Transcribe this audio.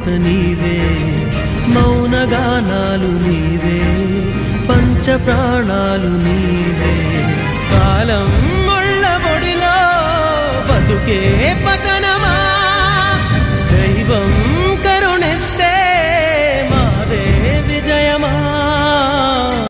మోత నీవే, మౌనగానాలు నీవే, పంచ ప్రాణాలు నీవే. కాలం ముళ్ళ ఒడిలో బతుకే పతనం